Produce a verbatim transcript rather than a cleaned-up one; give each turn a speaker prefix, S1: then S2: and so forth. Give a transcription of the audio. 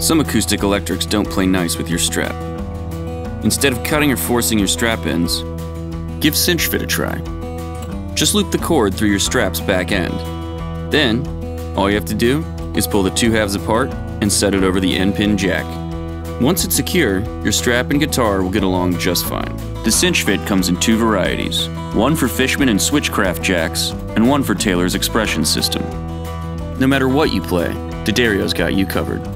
S1: Some acoustic-electrics don't play nice with your strap. Instead of cutting or forcing your strap ends, give CinchFit a try. Just loop the cord through your strap's back end. Then, all you have to do is pull the two halves apart and set it over the endpin jack. Once it's secure, your strap and guitar will get along just fine. The CinchFit comes in two varieties, one for Fishman and Switchcraft jacks, and one for Taylor's Expression system. No matter what you play, D'Addario's got you covered.